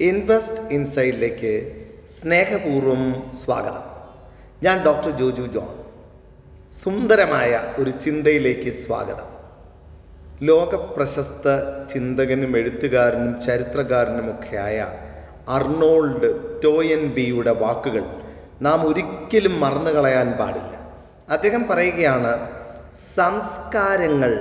Invest ഇൻസൈഡിലേക്ക് സ്നേഹപൂർവ്വം സ്വാഗതം. ഞാൻ ഡോക്ടർ ജോജു ജോൺ. സുന്ദരമായ ഒരു ചിന്തയിലേക്ക് സ്വാഗതം. ലോകപ്രശസ്ത ചിന്തകനും എഴുത്തുകാരനും ചരിത്രകാരനുമൊക്കെയായ അർണോൾഡ് ടോയൻബിയുടെ വാക്കുകൾ നാം ഒരിക്കലും മറന്നു കളയാൻ പാടില്ല. അദ്ദേഹം പറയുകയാണ്, സംസ്കാരങ്ങൾ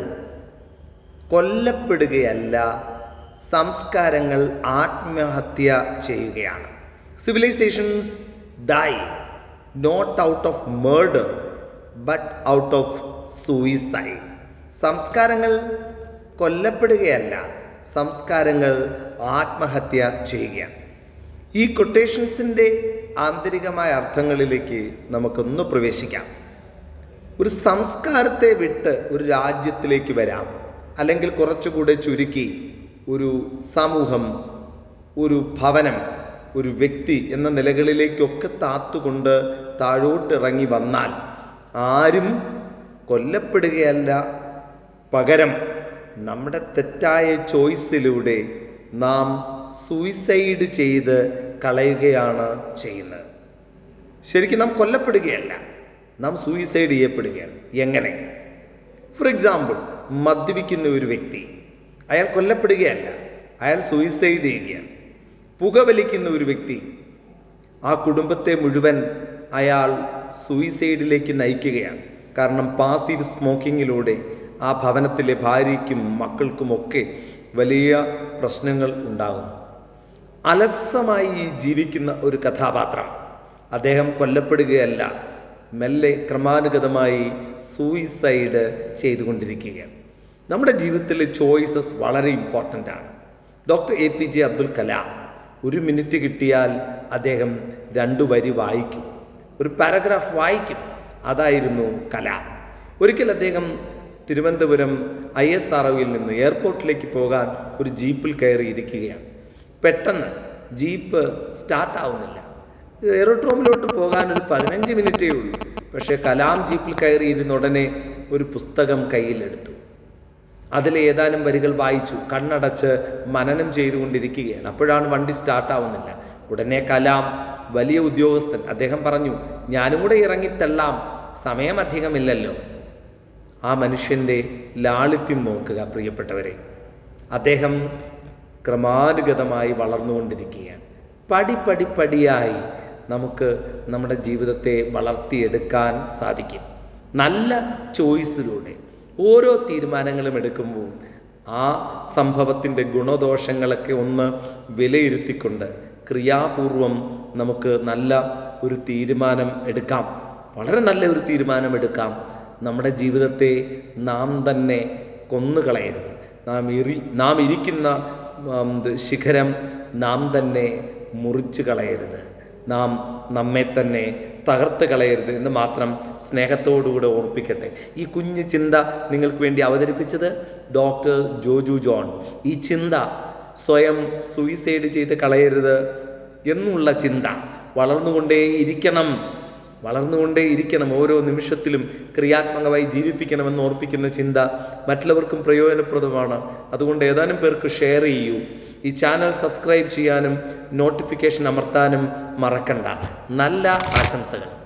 കൊല്ലപ്പെടുകയല്ല, സംസ്കാരങ്ങൾ ആത്മഹത്യ ചെയ്യുകയാണ്. Civilizations die not out of murder but out of suicide. സംസ്കാരങ്ങൾ കൊല്ലപ്പെടുകയല്ല, സംസ്കാരങ്ങൾ ആത്മഹത്യ ചെയ്യുകയാണ്. ഈ കൊട്ടേഷൻസിൻ്റെ ആന്തരികമായ അർത്ഥങ്ങളിലേക്ക് നമുക്കൊന്ന് പ്രവേശിക്കാം. ഒരു സംസ്കാരത്തെ വിട്ട് ഒരു രാജ്യത്തിലേക്ക് വരാം, അല്ലെങ്കിൽ കുറച്ചുകൂടെ ചുരുക്കി ഒരു സമൂഹം, ഒരു ഭവനം, ഒരു വ്യക്തി എന്ന നിലകളിലേക്കൊക്കെ താത്തുകൊണ്ട് താഴോട്ടിറങ്ങി വന്നാൽ ആരും കൊല്ലപ്പെടുകയല്ല, പകരം നമ്മുടെ തെറ്റായ ചോയ്സിലൂടെ നാം സൂയിസൈഡ് ചെയ്ത് കളയുകയാണ് ചെയ്യുന്നത്. ശരിക്കും നാം കൊല്ലപ്പെടുകയല്ല, നാം സൂയിസൈഡ് ചെയ്യപ്പെടുകയാണ്. എങ്ങനെ? ഫോർ എക്സാമ്പിൾ, മദ്യപിക്കുന്ന ഒരു വ്യക്തി, അയാൾ കൊല്ലപ്പെടുകയല്ല, അയാൾ സൂയിസൈഡ് ചെയ്യുകയാണ്. പുകവലിക്കുന്ന ഒരു വ്യക്തി, ആ കുടുംബത്തെ മുഴുവൻ അയാൾ സൂയിസൈഡിലേക്ക് നയിക്കുകയാണ്. കാരണം പാസീവ് സ്മോക്കിങ്ങിലൂടെ ആ ഭവനത്തിലെ ഭാര്യയ്ക്കും മക്കൾക്കുമൊക്കെ വലിയ പ്രശ്നങ്ങൾ ഉണ്ടാകും. അലസമായി ജീവിക്കുന്ന ഒരു കഥാപാത്രം, അദ്ദേഹം കൊല്ലപ്പെടുകയല്ല, മെല്ലെ ക്രമാനുഗതമായി സൂയിസൈഡ് ചെയ്തുകൊണ്ടിരിക്കുകയാണ്. നമ്മുടെ ജീവിതത്തിലെ ചോയ്സസ് വളരെ ഇമ്പോർട്ടൻ്റ് ആണ്. ഡോക്ടർ APJ അബ്ദുൽ കലാം ഒരു മിനിറ്റ് കിട്ടിയാൽ അദ്ദേഹം 2 വരി വായിക്കും, ഒരു പാരഗ്രാഫ് വായിക്കും. അതായിരുന്നു കലാം. ഒരിക്കൽ അദ്ദേഹം തിരുവനന്തപുരം ISROയിൽ നിന്ന് എയർപോർട്ടിലേക്ക് പോകാൻ ഒരു ജീപ്പിൽ കയറിയിരിക്കുകയാണ്. പെട്ടെന്ന് ജീപ്പ് സ്റ്റാർട്ടാവുന്നില്ല. എയറോഡ്രോമിലോട്ട് പോകാൻ ഒരു 15 മിനിറ്റേ ഉള്ളൂ. പക്ഷേ കലാം ജീപ്പിൽ കയറിയിരുന്ന ഉടനെ ഒരു പുസ്തകം കയ്യിലെടുത്തു. അതിലെ ഏതാനും വരികൾ വായിച്ചു. കണ്ണടച്ച് മനനം ചെയ്തുകൊണ്ടിരിക്കുകയാണ്. അപ്പോഴാണ് വണ്ടി സ്റ്റാർട്ടാവുന്നില്ല. ഉടനെ കലാം, വലിയ ഉദ്യോഗസ്ഥൻ, അദ്ദേഹം പറഞ്ഞു, ഞാനും കൂടെ ഇറങ്ങിത്തള്ളാം, സമയം അധികമില്ലല്ലോ. ആ മനുഷ്യൻ്റെ ലാളിത്യം നോക്കുക പ്രിയപ്പെട്ടവരെ. അദ്ദേഹം ക്രമാനുഗതമായി വളർന്നുകൊണ്ടിരിക്കുകയാണ്. പടിയായി നമുക്ക് നമ്മുടെ ജീവിതത്തെ വളർത്തിയെടുക്കാൻ സാധിക്കും. നല്ല ചോയ്സിലൂടെ ഓരോ തീരുമാനങ്ങളും എടുക്കുമ്പോൾ ആ സംഭവത്തിൻ്റെ ഗുണദോഷങ്ങളൊക്കെ ഒന്ന് വിലയിരുത്തിക്കൊണ്ട് ക്രിയാപൂർവം നമുക്ക് നല്ല ഒരു തീരുമാനം എടുക്കാം, വളരെ നല്ല ഒരു തീരുമാനം എടുക്കാം. നമ്മുടെ ജീവിതത്തെ നാം തന്നെ കൊന്നുകളയരുത്. നാം ഇരിക്കുന്ന ശിഖരം നാം തന്നെ മുറിച്ചു കളയരുത്, നാം നമ്മെ തന്നെ തകർത്ത് കളയരുത് എന്ന് മാത്രം സ്നേഹത്തോടുകൂടെ ഓർപ്പിക്കട്ടെ. ഈ കുഞ്ഞു ചിന്ത നിങ്ങൾക്ക് വേണ്ടി അവതരിപ്പിച്ചത് ഡോക്ടർ ജോജു ജോൺ. ഈ ചിന്ത, സ്വയം സൂയിസൈഡ് ചെയ്ത് കളയരുത് എന്നുള്ള ചിന്ത വളർന്നുകൊണ്ടേയിരിക്കണം. ഓരോ നിമിഷത്തിലും ക്രിയാത്മകമായി ജീവിപ്പിക്കണമെന്ന് ഓർപ്പിക്കുന്ന ചിന്ത മറ്റുള്ളവർക്കും പ്രയോജനപ്രദമാണ്. അതുകൊണ്ട് ഏതാനും പേർക്ക് ഷെയർ ചെയ്യൂ. ഈ ചാനൽ സബ്സ്ക്രൈബ് ചെയ്യാനും നോട്ടിഫിക്കേഷൻ അമർത്താനും മറക്കണ്ട. നല്ല ആശംസകൾ.